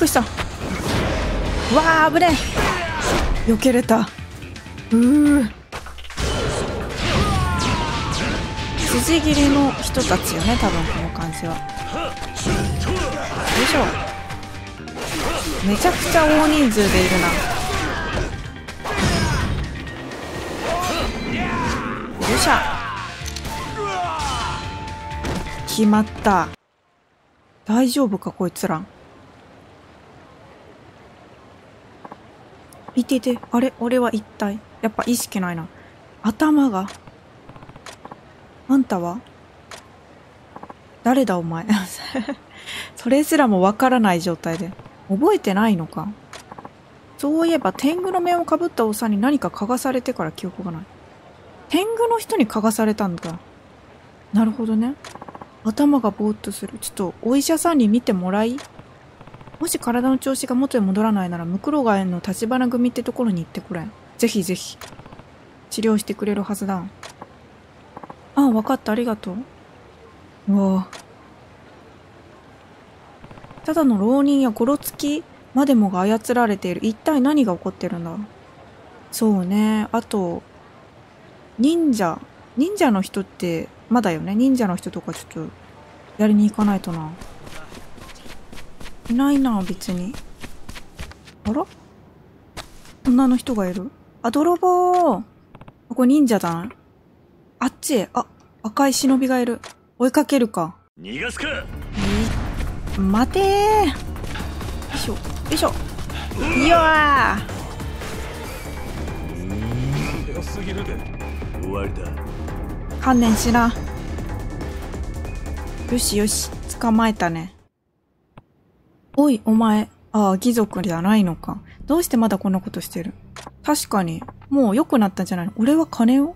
くりした。うわー、危ねえ。避けれた。筋切りの人たちよね、多分この感じは。よいしょ。めちゃくちゃ大人数でいるな。よいしょ。決まった。大丈夫かこいつら。いてて、あれ俺は一体やっぱ意識ないな。頭が。あんたは誰だお前。それすらもわからない状態で。覚えてないのか。そういえば天狗の面をかぶったおっさんに何か嗅がされてから記憶がない。天狗の人に嗅がされたんだ。なるほどね。頭がぼーっとする。ちょっとお医者さんに見てもらい。もし体の調子が元へ戻らないならムクロガエの立花組ってところに行ってくれ。ぜひぜひ治療してくれるはずだ。ああ、分かった、ありがとう。うわあ、ただの浪人やゴロツキまでもが操られている。一体何が起こってるんだ。そうね。あと忍者の人ってまだよね。忍者の人とかちょっとやりに行かないとな。いないな別に。あら、女の人がいる。あ、泥棒。これ忍者だな。あっちへ。あ、赤い忍びがいる。追いかけるか。 逃がすか。 待てー。よいしょよいしょ。いやー、強すぎるで。終わりだ。 観念しな。よしよし、捕まえたね。おいお前。ああ、貴族じゃないのか。どうしてまだこんなことしてる。確かにもう良くなったんじゃないの。俺は金を。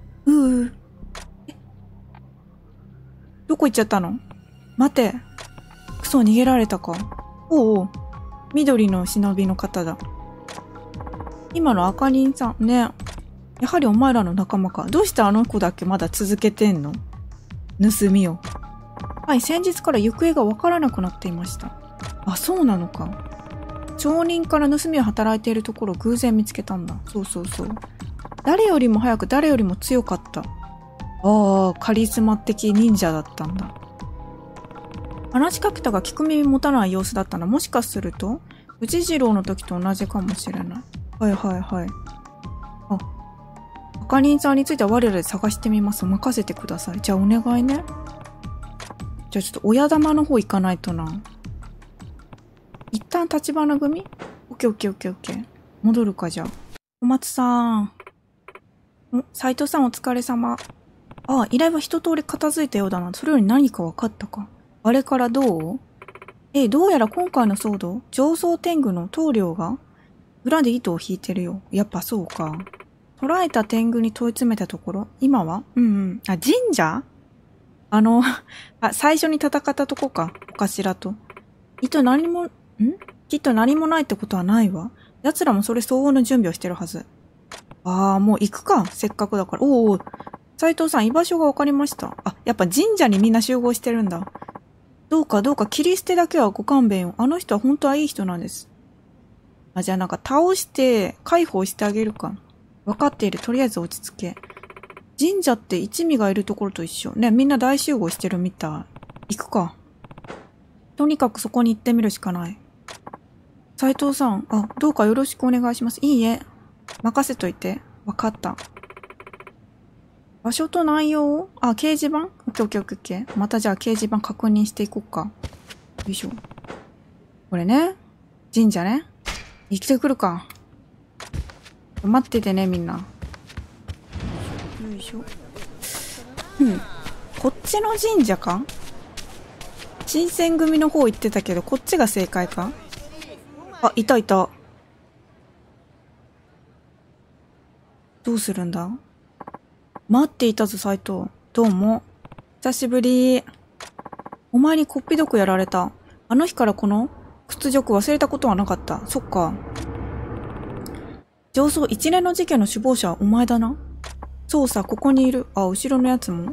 どこ行っちゃったの。待て。クソ、逃げられたか。おうおう、緑の忍びの方だ。今の赤人さんね。やはりお前らの仲間か。どうしてあの子だけまだ続けてんの。盗みを。はい、先日から行方がわからなくなっていました。あ、そうなのか。町人から盗みを働いているところを偶然見つけたんだ。そうそうそう。誰よりも早く誰よりも強かった。ああ、カリスマ的忍者だったんだ。話しかけたが聞く耳持たない様子だったな。もしかすると内次郎の時と同じかもしれない。はいはいはい。あ、赤人さんについては我らで探してみます。任せてください。じゃあお願いね。じゃあちょっと親玉の方行かないとな。一旦立花組。オッケーオッケーオッケーオッケー。戻るか。じゃあ小松さん。斉藤さんお疲れ様。ああ、依頼は一通り片付いたようだな。それより何か分かったか。あれからどう？どうやら今回の騒動、上層天狗の棟梁が裏で糸を引いてるよ。やっぱそうか。捕らえた天狗に問い詰めたところ、今は？あ、神社？最初に戦ったとこか。お頭と。きっと何もないってことはないわ。奴らもそれ相応の準備をしてるはず。ああ、もう行くか。せっかくだから。おお。斉藤さん、居場所が分かりました。あ、やっぱ神社にみんな集合してるんだ。どうか、切り捨てだけはご勘弁を。あの人は本当はいい人なんです。あ、じゃあなんか倒して解放してあげるか。分かっている。とりあえず落ち着け。神社って一味がいるところと一緒。ね、みんな大集合してるみたい。行くか。とにかくそこに行ってみるしかない。斉藤さん、どうかよろしくお願いします。いいえ。任せといて。分かった。場所と内容を掲示板？オッケーオッケーオッケー。またじゃあ掲示板確認していこうか。よいしょ。これね。神社ね。生きてくるか。待っててね、みんな。よいしょ。こっちの神社か？新選組の方行ってたけど、こっちが正解か？あ、いたいた。どうするんだ？待っていたぞ、斉藤。どうも。久しぶり。お前にこっぴどくやられた。あの日からこの屈辱忘れたことはなかった。そっか。上層一連の事件の首謀者はお前だな。そうさ、ここにいる。あ、後ろのやつも。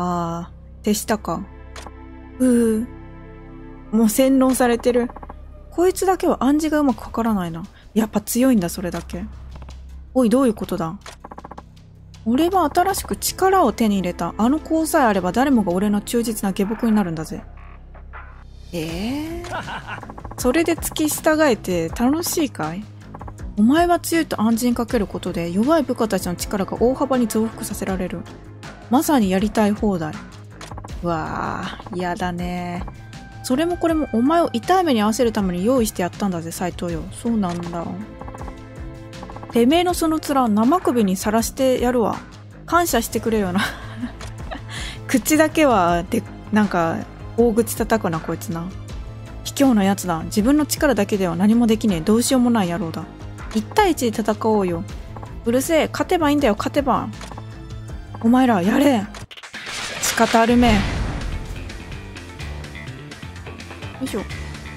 手下か。もう洗脳されてる。 こいつだけは暗示がうまくかからないな。やっぱ強いんだ、それだけ。おい、どういうことだ？俺は新しく力を手に入れた。あの子さえあれば誰もが俺の忠実な下僕になるんだぜ。それで付き従えて楽しいかい？お前は強いと暗示にかけることで弱い部下たちの力が大幅に増幅させられる。まさにやりたい放題。うわぁ、嫌だね。それもこれもお前を痛い目に合わせるために用意してやったんだぜ、斎藤よ。そうなんだ。てめえのその面生首にさらしてやるわ。感謝してくれよな。口だけはでなんか大口叩くなこいつな。卑怯なやつだ。自分の力だけでは何もできねえ。どうしようもない野郎だ。1対1で戦おうよ。うるせえ。勝てばいいんだよ、勝てば。お前らやれ。仕方あるめ。よいしょ。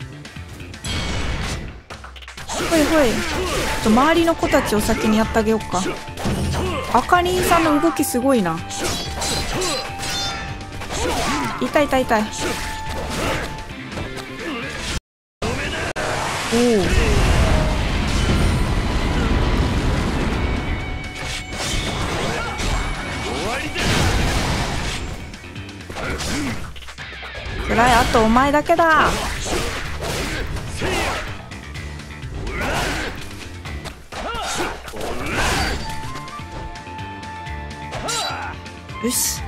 ほいほい。周りの子たちを先にやってあげようか。あかりんさんの動きすごいな。痛い痛い痛い。おお。くらい、あとお前だけだ。よし。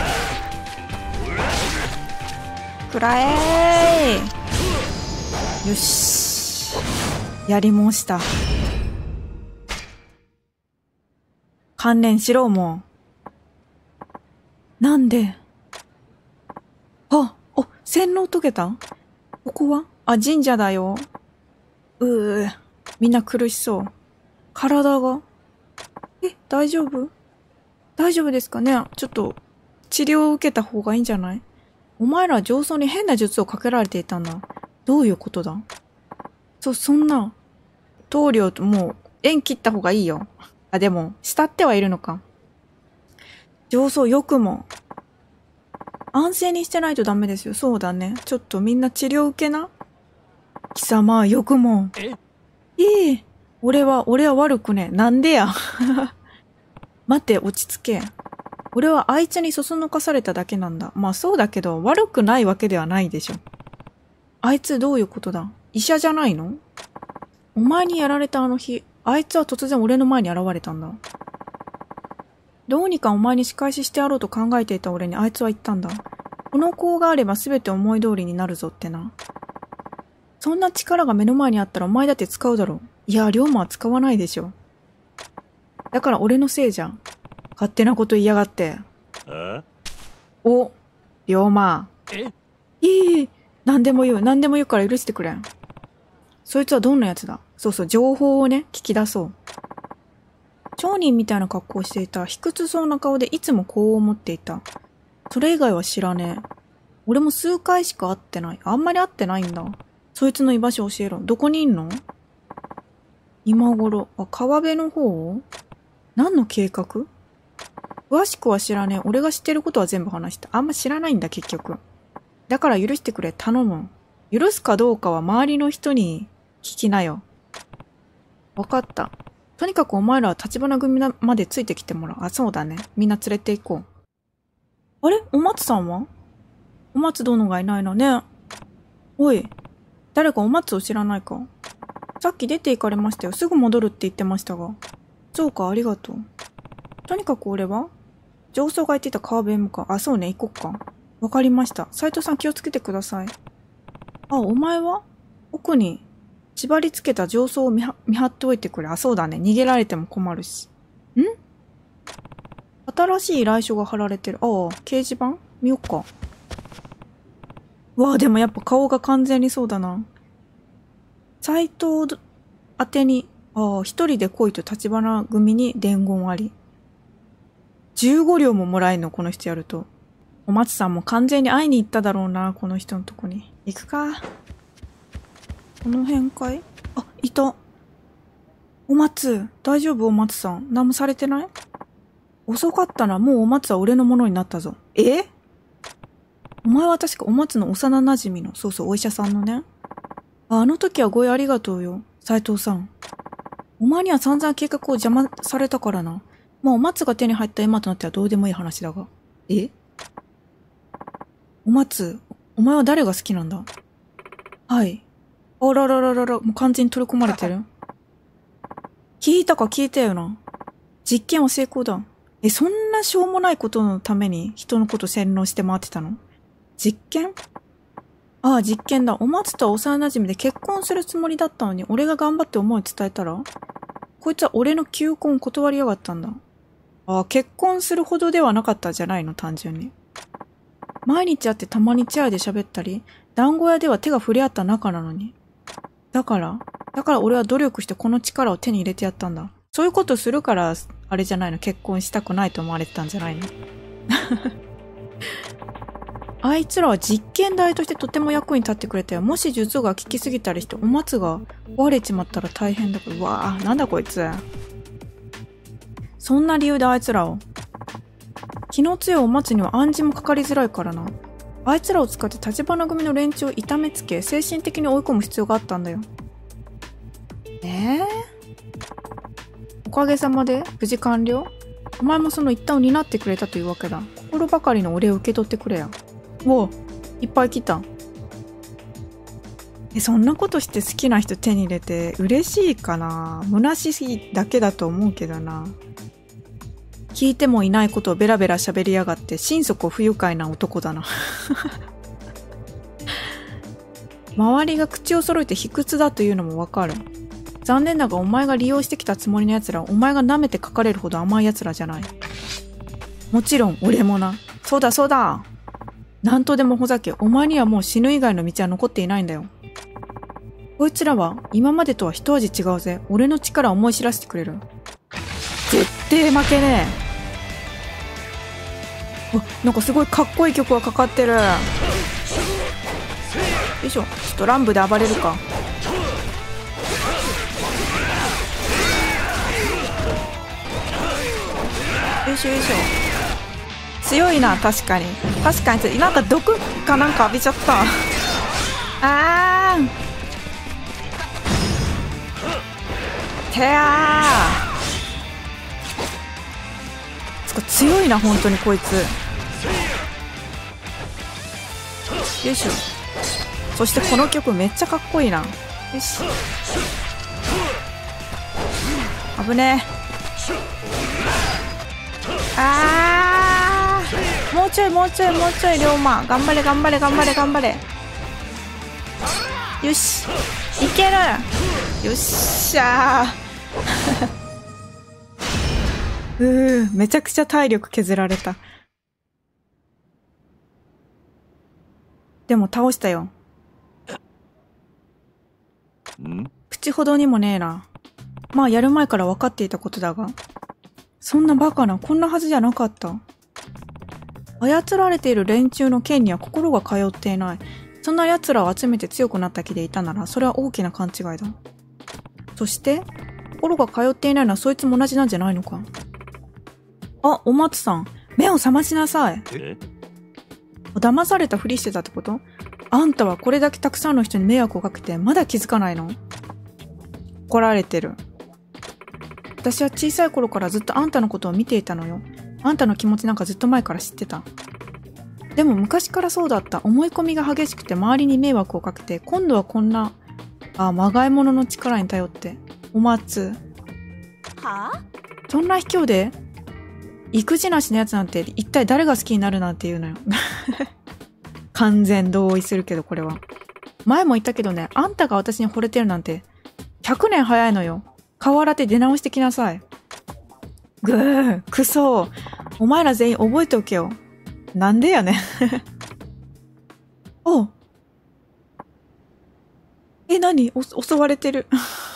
くらえー。よし。やり申した。観念しろ、もう。なんで？洗脳解けた？ここは？神社だよ。みんな苦しそう。体が。大丈夫？大丈夫ですかね？ちょっと、治療を受けた方がいいんじゃない？お前ら上層に変な術をかけられていたんだ。どういうことだ？そんな、棟梁ともう、縁切った方がいいよ。でも、慕ってはいるのか。上層よくも。安静にしてないとダメですよ。そうだね。ちょっとみんな治療受けな。貴様、よくも。俺は悪くね。なんでや。待って、落ち着け。俺はあいつにそそのかされただけなんだ。まあそうだけど、悪くないわけではないでしょ。あいつどういうことだ？医者じゃないの？お前にやられたあの日、あいつは突然俺の前に現れたんだ。どうにかお前に仕返ししてやろうと考えていた俺にあいつは言ったんだ。この子があれば全て思い通りになるぞってな。そんな力が目の前にあったらお前だって使うだろう。いや、龍馬は使わないでしょ。だから俺のせいじゃん。勝手なこと言いやがって。お、龍馬。何でも言うから許してくれん。そいつはどんなやつだ？そう、情報をね、聞き出そう。町人みたいな格好をしていた。卑屈そうな顔でいつもこう思っていた。それ以外は知らねえ。俺も数回しか会ってない。あんまり会ってないんだ。そいつの居場所教えろ。どこにいんの？今頃。川辺の方？何の計画？詳しくは知らねえ。俺が知ってることは全部話した。あんま知らないんだ、結局。だから許してくれ。頼む。許すかどうかは周りの人に聞きなよ。わかった。とにかくお前らは立花組までついてきてもらう。そうだね。みんな連れて行こう。あれ？お松さんは？お松殿がいないのね。おい。誰かお松を知らないか？さっき出て行かれましたよ。すぐ戻るって言ってましたが。そうか、ありがとう。とにかく俺は上層が言ってた川辺へ向かう。そうね、行こっか。わかりました。斉藤さん気をつけてください。お前は奥に縛り付けた上層を見張っておいてくれ。そうだね。逃げられても困るし。新しい依頼書が貼られてる。掲示板見よっか。でもやっぱ顔が完全にそうだな。斉藤宛てに、一人で来いと立花組に伝言あり。15両ももらえんの、この人やると。お松さんも完全に会いに行っただろうな、この人のとこに。行くか。この辺かい？いた。お松、大丈夫？お松さん。何もされてない？遅かったな。もうお松は俺のものになったぞ。お前は確かお松の幼馴染の、そう、お医者さんのね。 あの時はご意ありがとうよ、斉藤さん。お前には散々計画を邪魔されたからな。もうお松が手に入った今となってはどうでもいい話だが。え？お松、お前は誰が好きなんだ？はい。あららららら、もう完全に取り込まれてる。聞いたか聞いたよな。実験は成功だ。そんなしょうもないことのために人のこと洗脳して回ってたの？実験？ああ、実験だ。お松とは幼馴染で結婚するつもりだったのに、俺が頑張って思い伝えたら？こいつは俺の求婚断りやがったんだ。ああ、結婚するほどではなかったじゃないの、単純に。毎日会ってたまにチェアで喋ったり、団子屋では手が触れ合った仲なのに。だから俺は努力してこの力を手に入れてやったんだ。そういうことするから、あれじゃないの、結婚したくないと思われてたんじゃないの？あいつらは実験台としてとても役に立ってくれたよ。もし術が効きすぎたりしてお松が壊れちまったら大変だから。うわぁ、なんだこいつ。そんな理由であいつらを。気の強いお松には暗示もかかりづらいからな。あいつらを使って立花組の連中を痛めつけ、精神的に追い込む必要があったんだよ。おかげさまで無事完了？お前もその一端を担ってくれたというわけだ。心ばかりのお礼を受け取ってくれや。おう、いっぱい来た。そんなことして好きな人手に入れて嬉しいかな？虚しいだけだと思うけどな。聞いてもいないことをベラベラ喋りやがって心底不愉快な男だな。周りが口を揃えて卑屈だというのもわかる。残念だがお前が利用してきたつもりの奴らはお前が舐めて書かれるほど甘い奴らじゃない。もちろん俺もな。そうだそうだ。なんとでもほざけ、お前にはもう死ぬ以外の道は残っていないんだよ。こいつらは今までとは一味違うぜ。俺の力を思い知らせてくれる。絶対負けねえ。なんかすごいかっこいい曲がかかってる。よいしょ。ちょっと乱舞で暴れるか。よいしょよいしょ。強いな、確かに。確かに、なんか毒かなんか浴びちゃった。あーん。てやー。強いな、本当にこいつ。よいしょ。そしてこの曲めっちゃかっこいいな。よし。危ねえ。あー、もうちょいもうちょいもうちょい、龍馬頑張れ頑張れ頑張れ頑張れ。よし、いける。よっしゃー。めちゃくちゃ体力削られた。でも倒したよ。口ほどにもねえな。まあやる前から分かっていたことだが、そんなバカな、こんなはずじゃなかった。操られている連中の剣には心が通っていない。そんな奴らを集めて強くなった気でいたなら、それは大きな勘違いだ。そして、心が通っていないのはそいつも同じなんじゃないのか。あ、お松さん、目を覚ましなさい。騙されたふりしてたってこと？あんたはこれだけたくさんの人に迷惑をかけてまだ気づかないの？怒られてる。私は小さい頃からずっとあんたのことを見ていたのよ。あんたの気持ちなんかずっと前から知ってた。でも昔からそうだった。思い込みが激しくて周りに迷惑をかけて、今度はこんな、まがいものの力に頼って。お松。はぁ？そんな卑怯で育児なしのやつなんて一体誰が好きになるなんて言うのよ。完全同意するけどこれは。前も言ったけどね、あんたが私に惚れてるなんて100年早いのよ。顔洗って出直してきなさい。ぐー、くそ。お前ら全員覚えておけよ。なんでやねん。おう。何？襲われてる。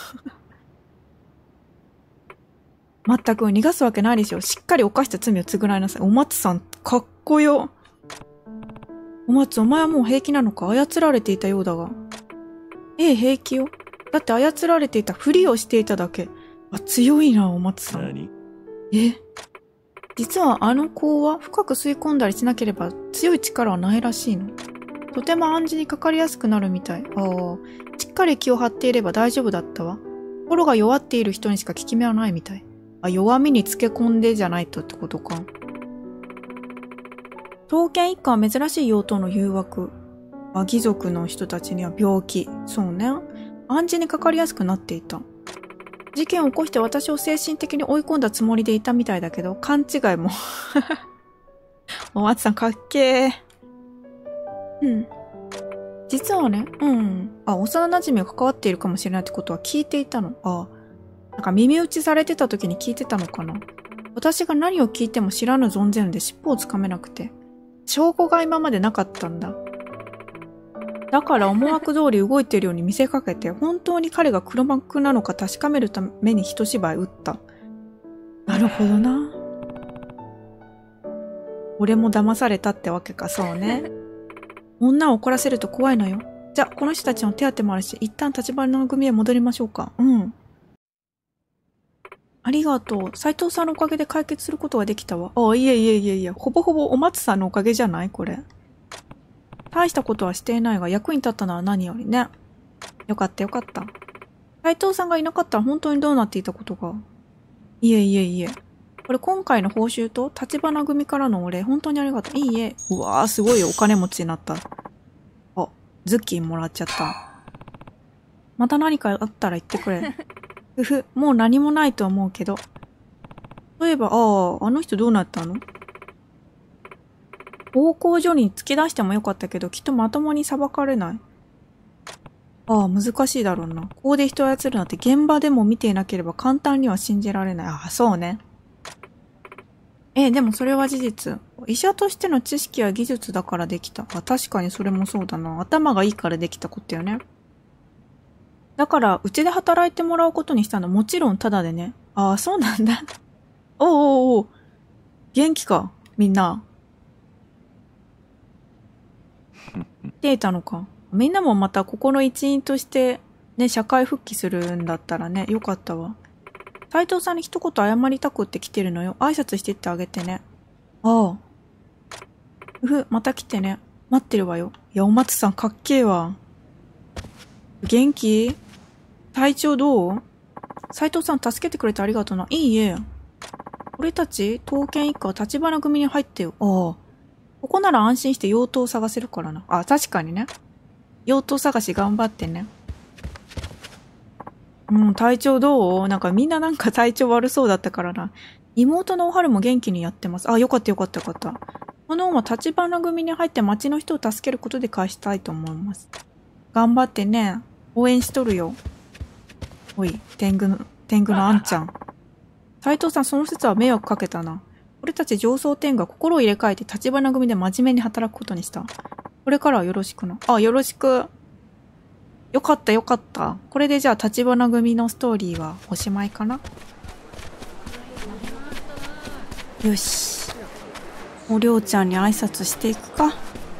まったく逃がすわけないでしょ。しっかり犯した罪を償いなさい。お松さん、かっこよ。お松、お前はもう平気なのか？操られていたようだが。平気よ。だって操られていたふりをしていただけ。強いな、お松さん。 何？ 実はあの子は深く吸い込んだりしなければ強い力はないらしいの。とても暗示にかかりやすくなるみたい。 っかり気を張っていれば大丈夫だったわ。心が弱っている人にしか効き目はないみたい。あ、弱みにつけ込んでじゃないとってことか。刀剣一家は珍しい妖刀の誘惑。義族の人たちには病気。そうね。暗示にかかりやすくなっていた。事件を起こして私を精神的に追い込んだつもりでいたみたいだけど、勘違いも。お松さんかっけー。うん。実はね、幼馴染が関わっているかもしれないってことは聞いていたの。なんか耳打ちされてた時に聞いてたのかな。私が何を聞いても知らぬ存ぜぬで尻尾をつかめなくて。証拠が今までなかったんだ。だから思惑通り動いているように見せかけて、本当に彼が黒幕なのか確かめるために一芝居打った。なるほどな。俺も騙されたってわけか、そうね。女を怒らせると怖いのよ。じゃあ、この人たちの手当てもあるし、一旦立花組へ戻りましょうか。うん。ありがとう。斉藤さんのおかげで解決することができたわ。いえ。ほぼほぼお松さんのおかげじゃないこれ。大したことはしていないが、役に立ったのは何よりね。よかったよかった。斉藤さんがいなかったら本当にどうなっていたことが。いえ。これ今回の報酬と立花組からのお礼、本当にありがとう。いいえ。うわー、すごいお金持ちになった。ズッキーもらっちゃった。また何かあったら言ってくれ。もう何もないと思うけど。そういえば、あの人どうなったの？暴行所に突き出してもよかったけど、きっとまともに裁かれない。難しいだろうな。ここで人を操るなんて現場でも見ていなければ簡単には信じられない。そうね。でもそれは事実。医者としての知識や技術だからできた。確かにそれもそうだな。頭がいいからできたことよね。だから、うちで働いてもらうことにしたの。もちろんタダでね。そうなんだ。お。元気かみんな。出たのか。みんなもまたここの一員としてね、社会復帰するんだったらね、よかったわ。斉藤さんに一言謝りたくって来てるのよ。挨拶してってあげてね。また来てね。待ってるわよ。いや、お松さんかっけえわ。元気？体調どう？斉藤さん助けてくれてありがとうな。いいえ。俺たち、刀剣一家は立花組に入ってよ。ここなら安心して妖刀を探せるからな。確かにね。妖刀探し頑張ってね。体調どう？なんかみんななんか体調悪そうだったからな。妹のおはるも元気にやってます。よかった。この恩は立花組に入って町の人を助けることで返したいと思います。頑張ってね。応援しとるよ。おい、天狗のあんちゃん。斉藤さん、その説は迷惑かけたな。俺たち上層天が心を入れ替えて立花組で真面目に働くことにした。これからはよろしくな。よろしく。よかった。これでじゃあ立花組のストーリーはおしまいかな。よし。おりょうちゃんに挨拶していくか。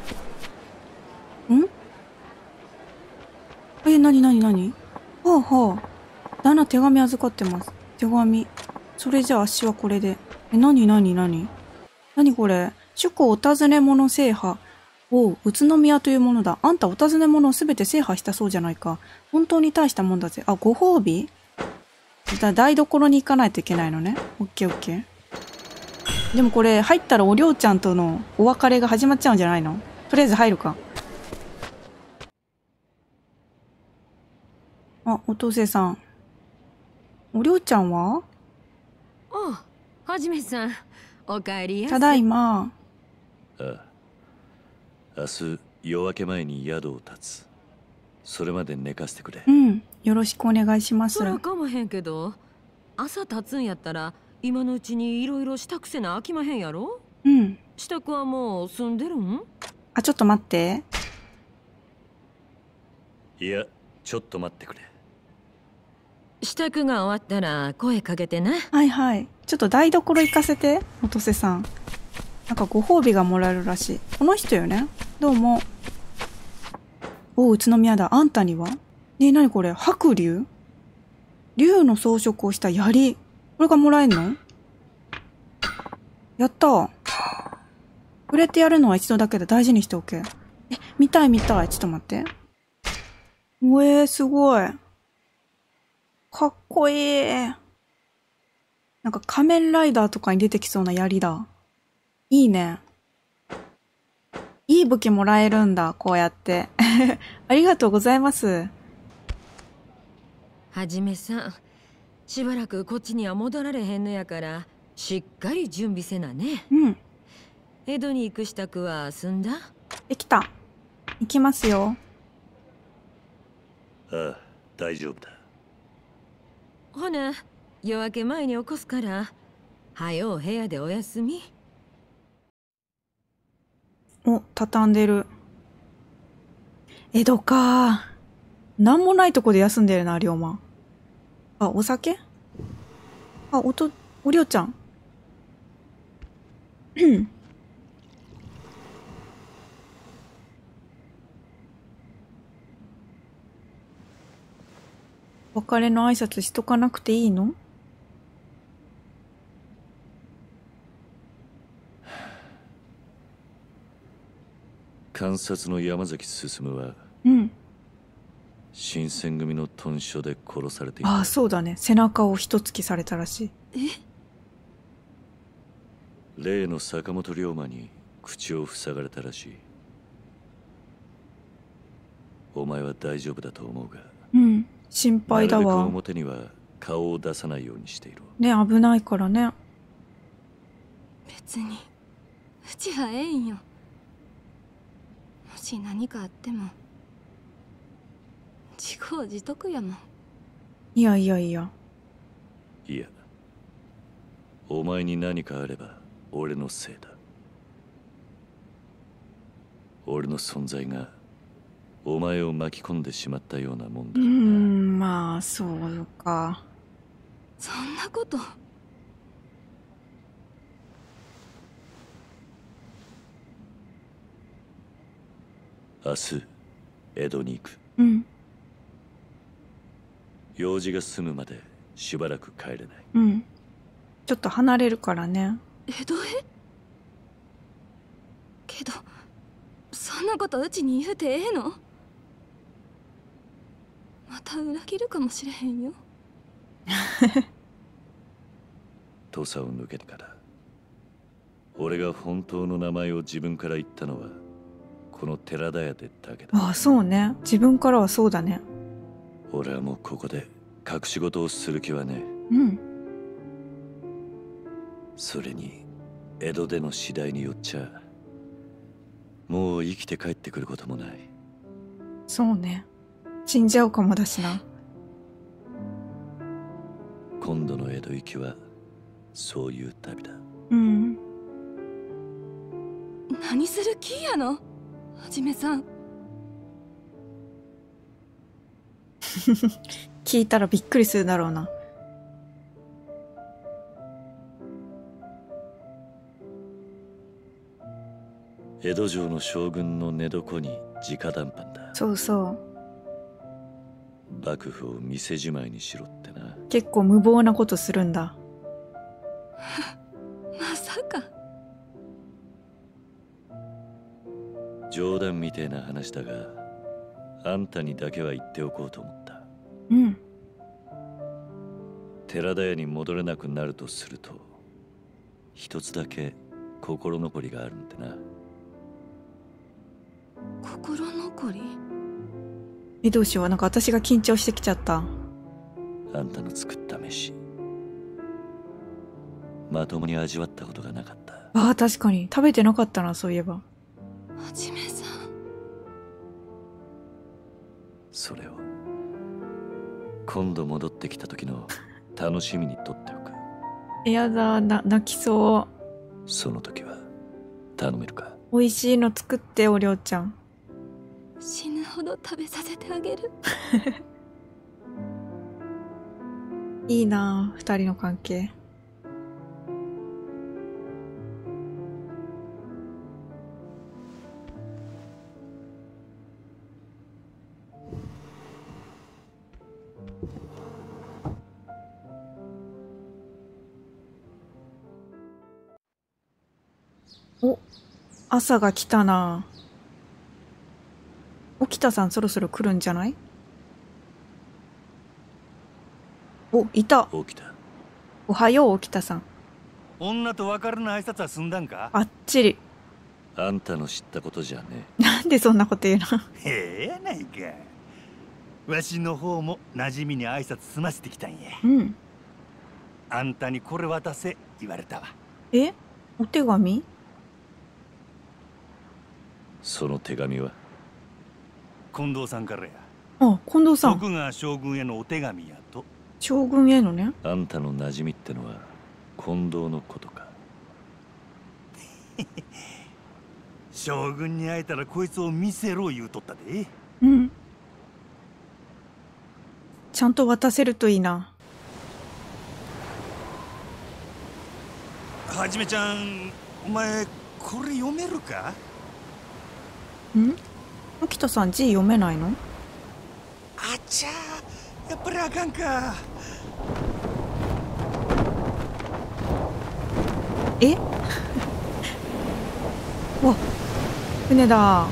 なに旦那手紙預かってます。手紙。それじゃあ足はこれで。なにこれ。主公お尋ね物制覇。宇都宮というものだ。あんたお尋ね物をすべて制覇したそうじゃないか。本当に大したもんだぜ。ご褒美？台所に行かないといけないのね。オッケー。でもこれ入ったらおりょうちゃんとのお別れが始まっちゃうんじゃないの？とりあえず入るか。おとせさん。おりょうちゃんは？ はじめさん、おかえりやす。 ただいま。 明日夜明け前に宿を立つ。それまで寝かせてくれ。 よろしくお願いします。 そらかまへんけど、朝立つんやったら今のうちにいろいろしたくせな飽きまへんやろ？支度はもう済んでるん？ ちょっと待って。 いや、ちょっと待ってくれ。 支度が終わったら声かけてな。 はい。ちょっと台所行かせて、おとせさん。なんかご褒美がもらえるらしい。この人よね。どうも。宇都宮だ。あんたには？なにこれ？白龍？龍の装飾をした槍。これがもらえんの？やったー。触れてやるのは一度だけで大事にしておけ。見たい。ちょっと待って。 すごい。かっこいい。なんか仮面ライダーとかに出てきそうな槍だ。いいね。いい武器もらえるんだ、こうやって。ありがとうございます。 はじめさん、しばらくこっちには戻られへんのやから、しっかり準備せなね。 うん。 江戸に行く支度は済んだ？ できた。行きますよ。 ああ、大丈夫だ。 ほな、夜明け前に起こすから、はよう部屋でお休み。 お、畳んでる。江戸か。なんもないとこで休んでるな、龍馬。あ、お酒？あ、おりょうちゃん。別れの挨拶しとかなくていいの？ 監察の山崎進は、 うん。 新選組の屯所で殺されていた。 ああ、そうだね。背中を一突きされたらしい。 例の坂本龍馬に口を塞がれたらしい。お前は大丈夫だと思うが。 うん。心配だなるべくわ。 表には顔を出さないようにしている。 ね、危ないからね。 別にうちはええんよ。もし何かあっても自業自得やもん。 いやいやいや。 いや、お前に何かあれば俺のせいだ。俺の存在がお前を巻き込んでしまったようなもんだ。 まあ、そうか。 そんなこと。 明日江戸に行く。 うん。 用事が済むまでしばらく帰れない。 うん。ちょっと離れるからね。 江戸へ？けどそんなことうちに言うてええの？また裏切るかもしれへんよ。 土佐を抜けてから俺が本当の名前を自分から言ったのはこの寺田屋でだけだ。 ああ、そうね。自分からはそうだね。 俺はもうここで隠し事をする気はねうん。 それに江戸での次第によっちゃもう生きて帰ってくることもない。 そうね。死んじゃうかもだしな。 今度の江戸行きはそういう旅だ。 うん。 何する気やのはじめさん。 聞いたらびっくりするだろうな。 江戸城の将軍の寝床に直談判だ。 そうそう。 幕府を店じまいにしろってな。 結構無謀なことするんだ。 まさか。 冗談みてえな話だがあんたにだけは言っておこうと思った。 うん。 寺田屋に戻れなくなるとすると一つだけ心残りがあるんでな。 心残り？ どうしよう。なんか私が緊張してきちゃった。 あんたの作った飯まともに味わったことがなかった。 ああ、確かに。食べてなかったな、そういえば。 はじめさん。 それを今度戻ってきた時の楽しみにとっておく。 やだ、泣きそその時は頼めるか。 う。美味しいの作って、おりょうちゃん。 死ぬほど食べさせてあげる。 いいなあ、二人の関係。お、朝が来たな。沖田さんそろそろ来るんじゃない？ お、いた。 起きた。 おはよう、沖田さん。 女と別れの挨拶は済んだんか？ あっちり。 あんたの知ったことじゃねなんでそんなこと言うの？ へえやないか。わしの方も馴染みに挨拶済ませてきたんや。 うん。 あんたにこれ渡せ言われたわ。 え？お手紙？ その手紙は近藤さんからや。 あ、近藤さん。 徳川将軍へのお手紙やと。 将軍へのね。 あんたの馴染みってのは近藤のことか。 将軍に会えたらこいつを見せろ言うとったで。 うん。ちゃんと渡せるといいな。 はじめちゃん、お前これ読めるか？ ん？沖田さん字読めないの？ あちゃー、やっぱりあかんか。 え？わ、船だ。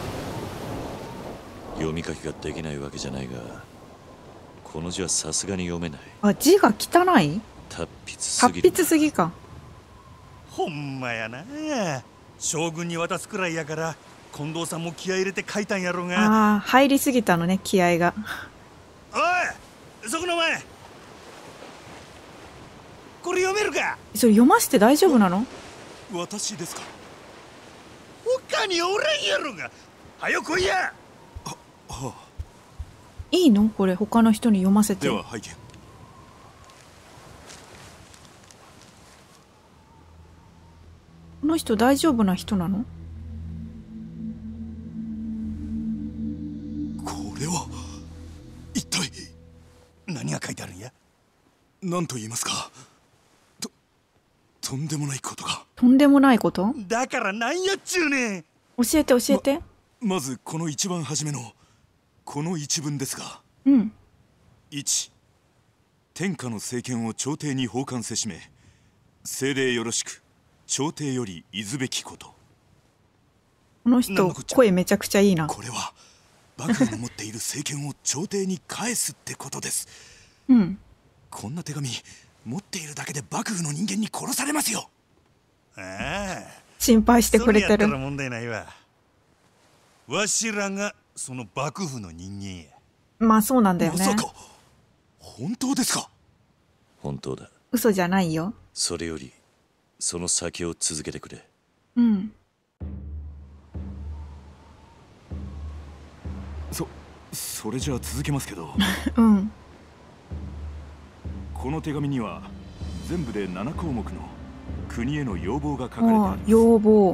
読み書きができないわけじゃないが、この字はさすがに読めない。 あ、字が汚い？ 達筆すぎる。 達筆すぎか。 ほんまやな。将軍に渡すくらいやから近藤さんも気合い入れて書いたんやろうが。 ああ、入りすぎたのね、気合が。 おい、そこの前、これ読めるか？ それ読ませて大丈夫なの？ 私ですか？他におらんやろが。はよ来いや。 いいの？これ他の人に読ませて。 では拝見。 この人大丈夫な人なの？ これは一体何が書いてあるんや？何と言いますか、とんでもないことが。 とんでもないこと？ だからなんやっちゅうねん。 教えて教えて。 まずこの一番初めのこの一文ですが、 うん。 1、天下の政権を朝廷に奉還せしめ、政令よろしく朝廷よりいずべきこと。 この人声めちゃくちゃいいな。 これは幕府の持っている政権を朝廷に返すってことです。 うん。 こんな手紙持っているだけで幕府の人間に殺されますよ。ああ、 心配してくれてる。 それやったら問題ないわ。わしらがその幕府の人間や。 まあそうなんだよね。 まさか本当ですか？ 本当だ。 嘘じゃないよ。 それよりその先を続けてくれ。 うん。 それじゃあ続けますけどうん。 この手紙には全部で7項目の国への要望が書かれてあります。 要望。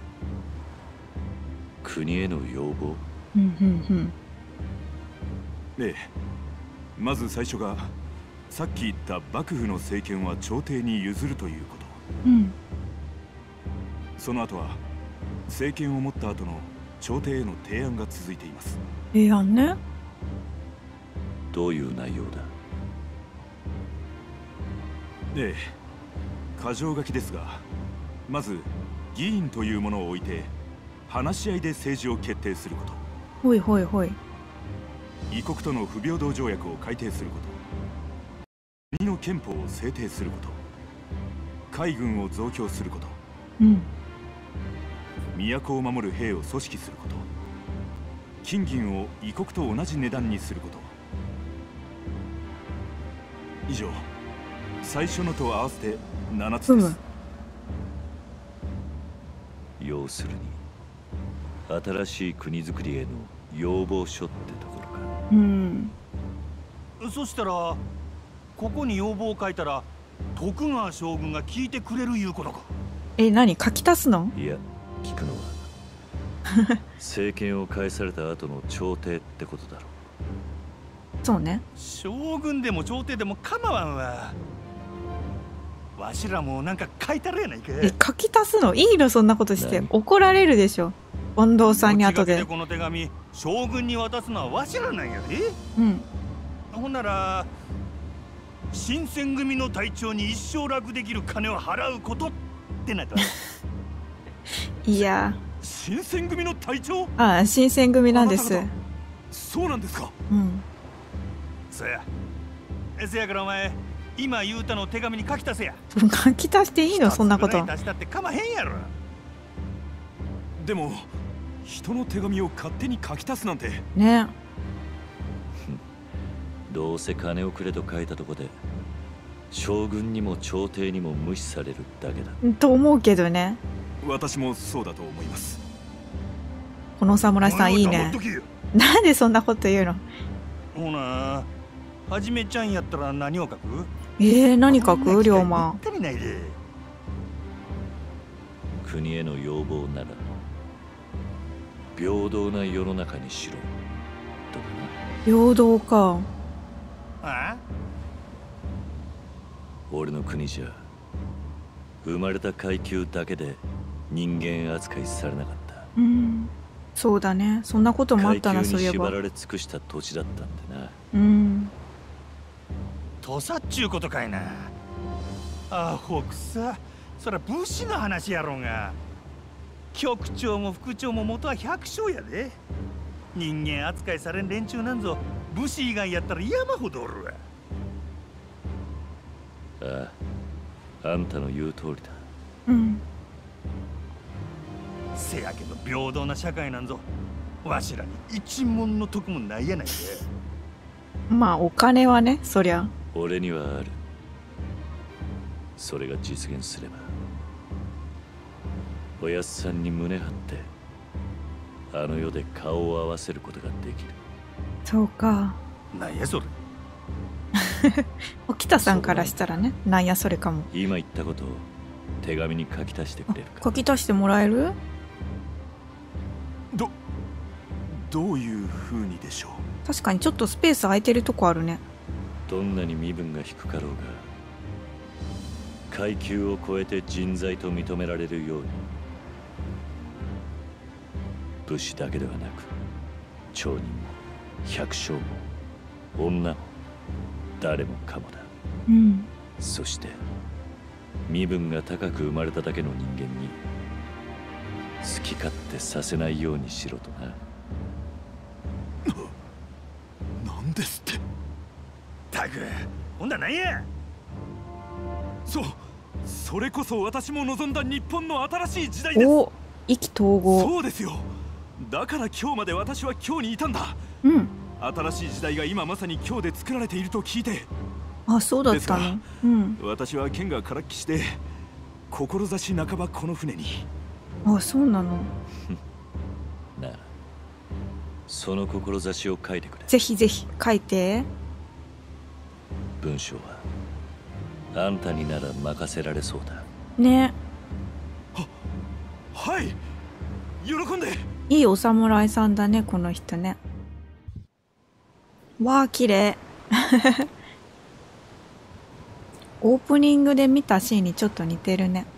国への要望？ うんうんええ、まず最初がさっき言った幕府の政権は朝廷に譲るということ。 うん。 その後は政権を持った後の朝廷への提案が続いています。 提案ね。 どういう内容だ？ ええ、箇条書きですが、まず議員というものを置いて話し合いで政治を決定すること。 ほいほいほい。 異国との不平等条約を改定すること。国の憲法を制定すること。海軍を増強すること。 うん。 都を守る兵を組織すること。金銀を異国と同じ値段にすること。以上、最初のと合わせて7つです。 要するに新しい国づくりへの要望書ってところか。 うん。 そしたらここに要望を書いたら徳川将軍が聞いてくれるいうことか。 何書き足すの？ いや、聞くのは政権を返された後の朝廷ってことだろう。 そうね。 将軍でも朝廷でも構わんわ。わしらもなんか書いたるやないか。 書き足すの？いいの？そんなことして怒られるでしょ、近藤さんに後で。 この手紙将軍に渡すのはわしらなんやで。 うん。 ほんなら新選組の隊長に一生楽できる金を払うことってなった。 いや、 新選組の隊長？ ああ、新選組なんです。 そうなんですか。 うん。 そや、 せやからお前、今言うたのを手紙に書き足せや。 書き足していいのそんなこと。 足したってかまへんやろ。 でも人の手紙を勝手に書き足すなんてね。 どうせ金をくれと書いたとこで将軍にも朝廷にも無視されるだけだと思うけどね。 私もそうだと思います。 この侍さんいいね。なんでそんなこと言うの。 ほな、はじめちゃんやったら何を書く？ 何書く龍馬。 国への要望なら平等な世の中にしろとかな。 平等か。 ああ、 俺の国じゃ生まれた階級だけで人間扱いされなかった。 そうだね。そんなこともあったな、そういえば。 階級に縛られ尽くした土地だったんでな。 土佐っちゅうことかいな。あほくさ、そら武士の話やろうが。局長も副長も元は百姓やで。人間扱いされん連中なんぞ武士以外やったら山ほどおるわ。 ああ、あんたの言う通りだ。 せやけど平等な社会なんぞわしらに一文の得もないやないで。 まあお金はね、そりゃ俺にはある。それが実現すればおやっさんに胸張ってあの世で顔を合わせることができる。 そうか。 なんやそれ。 沖田さんからしたらね、なんやそれかも。 今言ったことを手紙に書き足してくれるか。 書き足してもらえる？ どういう風にでしょう。 確かにちょっとスペース空いてるとこあるね。 どんなに身分が低かろうが階級を超えて人材と認められるように武士だけではなく町人も百姓も女も誰もかもだ。そして身分が高く生まれただけの人間に好き勝手させないようにしろとな。 なんですって。 たく、ほんだなんや。 それこそ私も望んだ日本の新しい時代です。 お、意気投合。 そうですよ。だから今日まで私は京にいたんだ。新しい時代が今まさに京で作られていると聞いて。 あ、そうだったの。 私は剣がからっきして志半ばこの船に。 あ、そうなの。 なあ、その志を書いてくれ。 ぜひぜひ書いて。 文章はあんたになら任せられそうだね。 はい、喜んで。 いいお侍さんだね、この人ね。わあ、綺麗。オープニングで見たシーンにちょっと似てるね。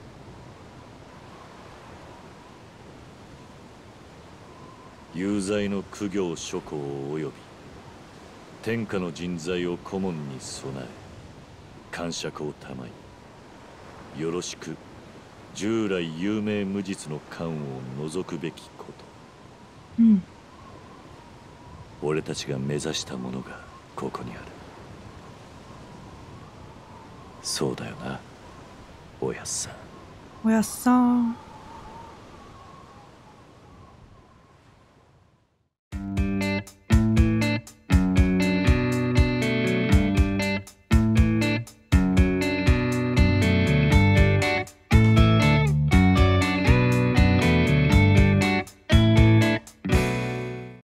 有罪の苦行諸行及び天下の人材を顧問に備え感触をたまいよろしく従来有名無実の官を除くべきこと。俺たちが目指したものがここにある。そうだよな、おやっさん。 おやっさん。